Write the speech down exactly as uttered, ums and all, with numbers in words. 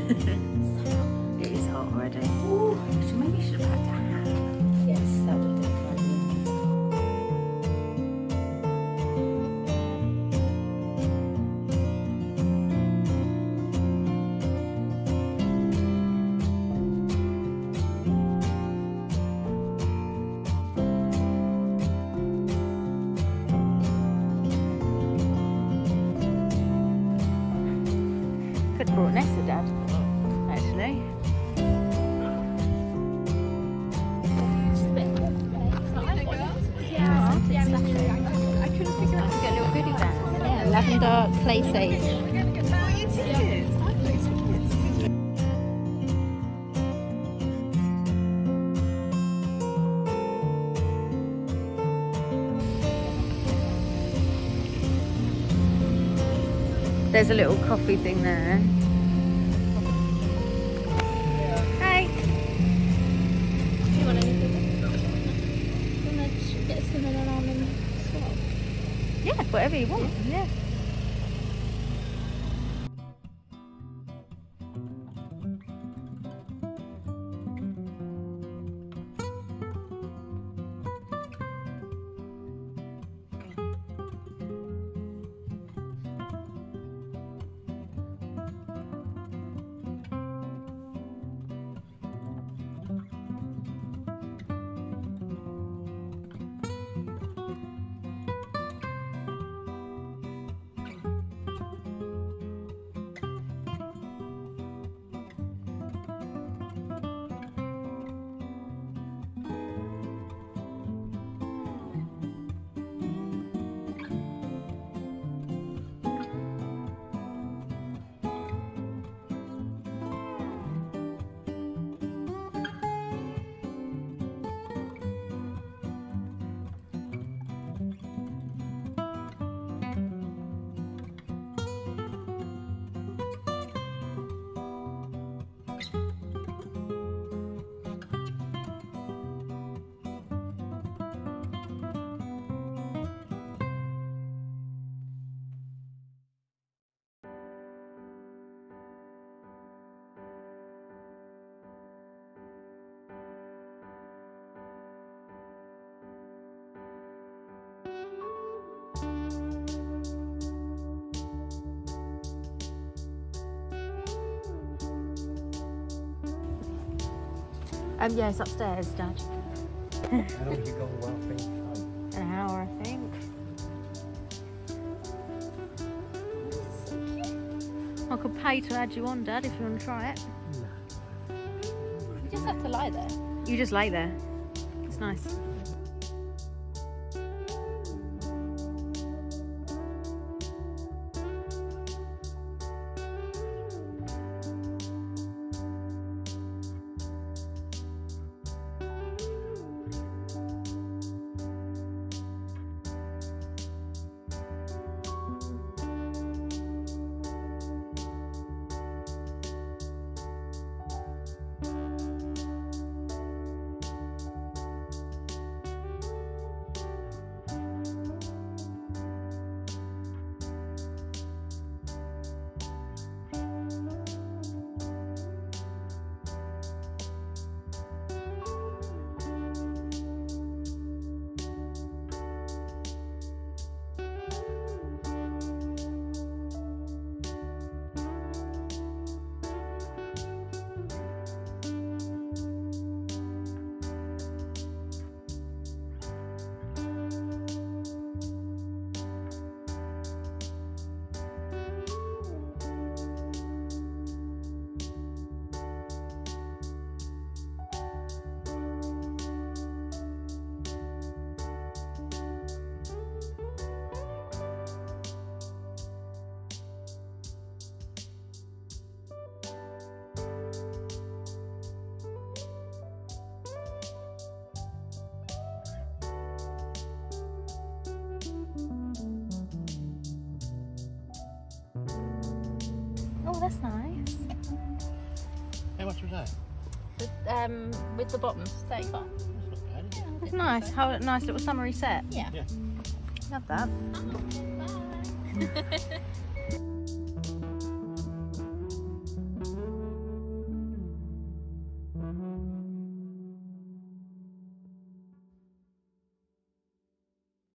It is hot already. Ooh, maybe you should have packed a hat. Yes, that would be fine. Could have brought Nessa, Dad, actually. Yeah, yeah, I couldn't figure out to get a little goodie bag. Yeah, lavender play safe. There's a little coffee thing there. Hey. Do you want anything? Do you want to get a cinnamon almond swap? Yeah, whatever you want. Yeah. Um, yeah, it's upstairs, Dad. How long have you gone well, think? An hour, I think. I could pay to add you on, Dad, if you want to try it. No. You just have to lie there. You just lay there. It's nice. Oh, that's nice. How much was that? With, um, with the bottoms, thirty-five. That's not bad, is it? Yeah, It's nice. How nice little summery set. Yeah. Yeah. Love that. Oh, bye.